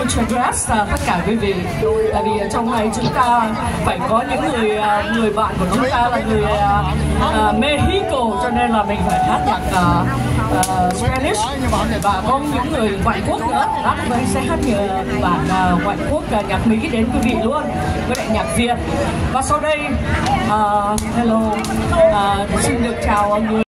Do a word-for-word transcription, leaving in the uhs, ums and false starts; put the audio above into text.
muchas gracias tất cả quý vị. Tại vì ở trong này chúng ta phải có những người người bạn của chúng ta là người uh, Mexico, cho nên là mình phải hát nhạc uh, uh, Spanish, và có những người ngoại quốc nữa. Đó, mình sẽ hát nhiều bản uh, ngoại quốc uh, nhạc Mỹ đến quý vị luôn, với lại nhạc Việt. Và sau đây uh, hello uh, xin được chào người